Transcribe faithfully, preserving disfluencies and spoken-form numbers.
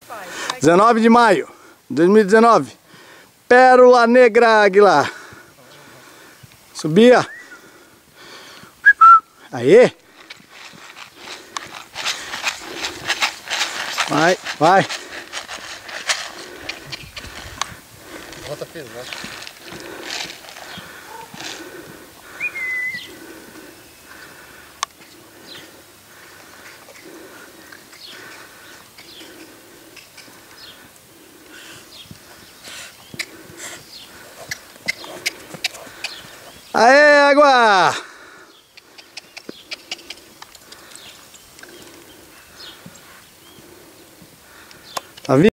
dezenove de maio de dois mil e dezenove. Pérola Negra Aguilar. Subia. Aê. Vai, vai. Volta pesado. Aê, água!